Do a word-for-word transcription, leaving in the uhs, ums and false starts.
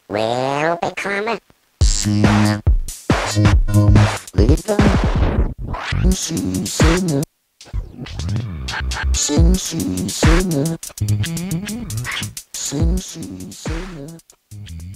Well, Big Karma, Sing it, later. Sing, sing it. Sing, sing, sing it. Sing, sing, sing it.